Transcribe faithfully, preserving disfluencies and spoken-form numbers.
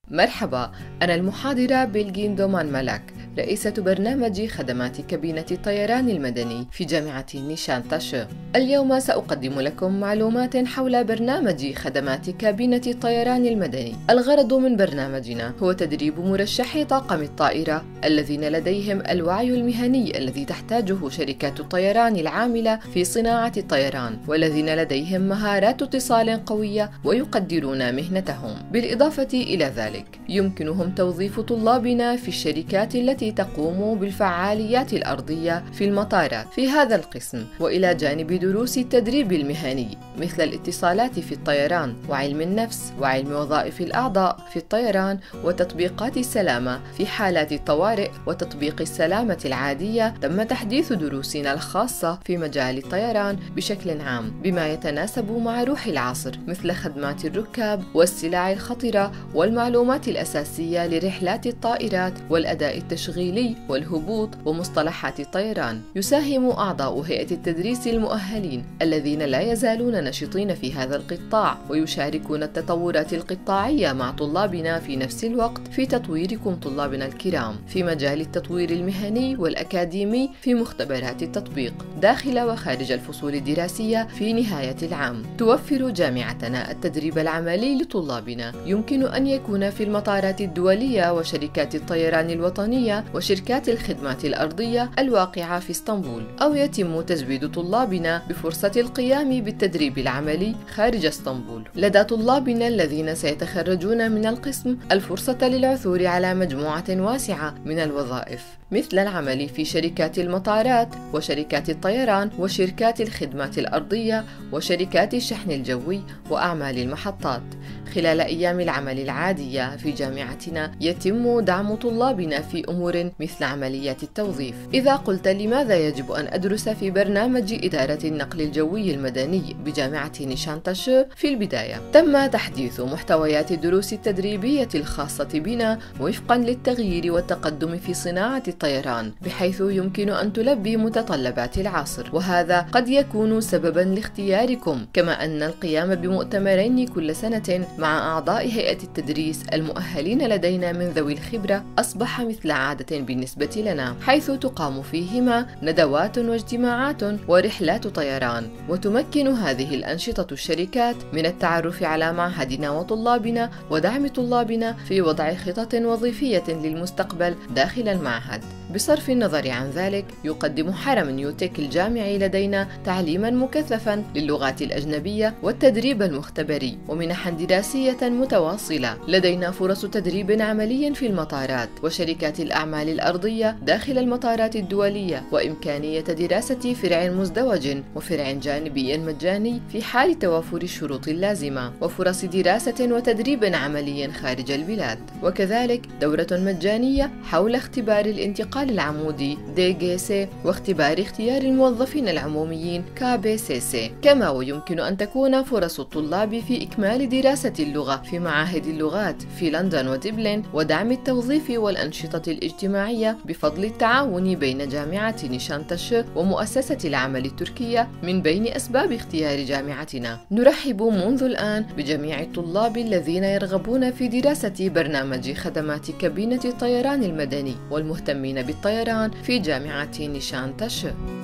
مرحبا، أنا المحاضرة بلجين دومان ملاك، رئيسة برنامج خدمات كابينة الطيران المدني في جامعة نيشان تاشو. اليوم سأقدم لكم معلومات حول برنامج خدمات كابينة الطيران المدني. الغرض من برنامجنا هو تدريب مرشحي طاقم الطائرة الذين لديهم الوعي المهني الذي تحتاجه شركات الطيران العاملة في صناعة الطيران، والذين لديهم مهارات اتصال قوية ويقدرون مهنتهم. بالإضافة إلى ذلك، يمكنهم توظيف طلابنا في الشركات التي تقوم بالفعاليات الأرضية في المطارات في هذا القسم، وإلى جانب دروس التدريب المهني مثل الاتصالات في الطيران وعلم النفس وعلم وظائف الأعضاء في الطيران وتطبيقات السلامة في حالات الطوارئ وتطبيق السلامة العادية. تم تحديث دروسنا الخاصة في مجال الطيران بشكل عام بما يتناسب مع روح العصر، مثل خدمات الركاب والسلع الخطرة والمعلومات الأساسية لرحلات الطائرات والأداء التشغيلي والهبوط ومصطلحات الطيران. يساهم أعضاء هيئة التدريس المؤهلين الذين لا يزالون نشطين في هذا القطاع ويشاركون التطورات القطاعية مع طلابنا في نفس الوقت في تطويركم طلابنا الكرام في مجال التطوير المهني والأكاديمي في مختبرات التطبيق داخل وخارج الفصول الدراسية. في نهاية العام، توفر جامعتنا التدريب العملي لطلابنا، يمكن أن يكون في المطارات الدولية وشركات الطيران الوطنية وشركات الخدمات الأرضية الواقعة في اسطنبول، أو يتم تزويد طلابنا بفرصة القيام بالتدريب العملي خارج اسطنبول. لدى طلابنا الذين سيتخرجون من القسم الفرصة للعثور على مجموعة واسعة من الوظائف، مثل العمل في شركات المطارات وشركات الطيران وشركات الخدمات الأرضية وشركات الشحن الجوي وأعمال المحطات. خلال أيام العمل العادية في جامعتنا يتم دعم طلابنا في أمور مثل عمليات التوظيف. إذا قلت لماذا يجب أن أدرس في برنامج إدارة النقل الجوي المدني بجامعة نيشان تاشو؟ في البداية تم تحديث محتويات الدروس التدريبية الخاصة بنا وفقا للتغيير والتقدم في صناعة الطيران، بحيث يمكن أن تلبي متطلبات العصر، وهذا قد يكون سببا لاختياركم. كما أن القيام بمؤتمرين كل سنة مع أعضاء هيئة التدريس المؤهلين لدينا من ذوي الخبرة أصبح مثل عادة بالنسبة لنا، حيث تقام فيهما ندوات واجتماعات ورحلات طيران، وتمكن هذه الأنشطة الشركات من التعرف على معهدنا وطلابنا ودعم طلابنا في وضع خطط وظيفية للمستقبل داخل المعهد. بصرف النظر عن ذلك، يقدم حرم نيوتك الجامعي لدينا تعليما مكثفا للغات الأجنبية والتدريب المختبري ومنحا دراسية متواصلة. لدينا فرص تدريب عملي في المطارات وشركات الأعمال الأرضية داخل المطارات الدولية، وإمكانية دراسة فرع مزدوج وفرع جانبي مجاني في حال توافر الشروط اللازمة، وفرص دراسة وتدريب عملي خارج البلاد، وكذلك دورة مجانية حول اختبار الانتقال العمودي دي جي سي واختبار اختيار الموظفين العموميين كي بي سي سي. كما ويمكن أن تكون فرص الطلاب في إكمال دراسة اللغة في معاهد اللغات في لندن ودبلن ودعم التوظيف والأنشطة الاجتماعية بفضل التعاون بين جامعة نيشان تاشو ومؤسسة العمل التركية من بين أسباب اختيار جامعتنا. نرحب منذ الآن بجميع الطلاب الذين يرغبون في دراسة برنامج خدمات كابينة الطيران المدني والمهتمين بالطيران في جامعة نيشان تاشو.